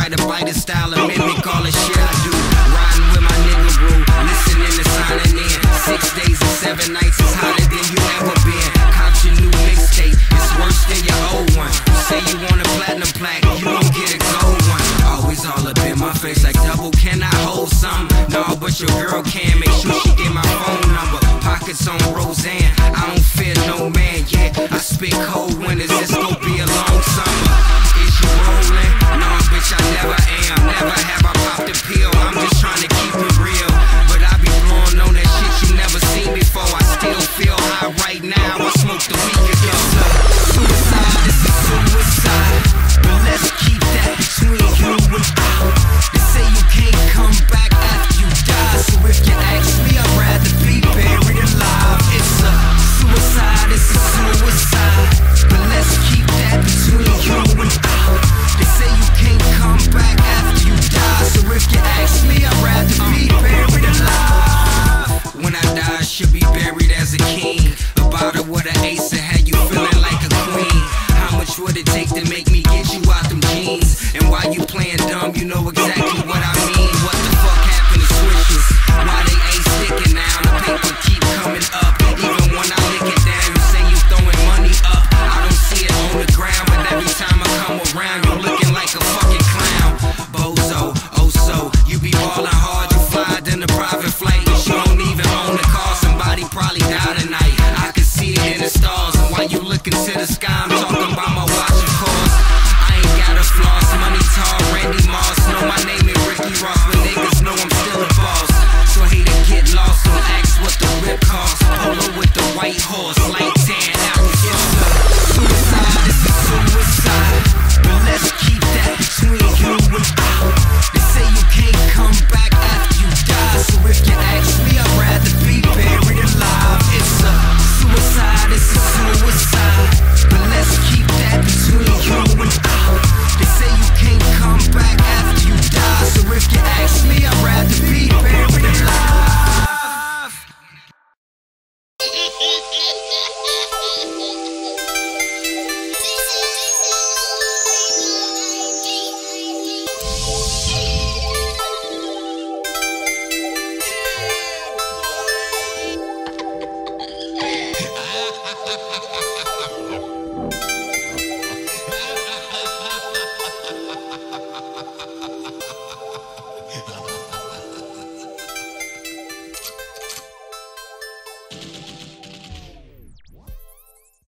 try to bite his style and mimic all the shit I do. Riding with my nigga Rue, listening to signing in. 6 days and 7 nights is hotter than you ever been. Cop your new mixtape, it's worse than your old one. You say you want a platinum plaque, you won't get a gold one. Always all up in my face like double, can I hold something? No, but your girl can, make sure she get my phone number. Pockets on Roseanne, I don't fear no man, yeah. I spit cold winters, this gon' be a long summer. Is you rolling? No, bitch, I never am. Never have I popped a pill, I'm just trying to keep it real. But I be blowing on that shit you never seen before. I still feel high right now, I smoked a week ago. Suicide, this is suicide, but let's keep that between you and I. They say you can't come back after you die, so if you ask me, I'd rather be buried alive. It's a suicide, it's a suicide, but let's keep that between you and I. They say you can't come back after you die, so if you ask me, I'd rather be buried alive. When I die, I should be buried as a king. A bottle with an ace and had you feeling like a queen. How much would it take to make me get you out them jeans? And while you playing dumb, you know what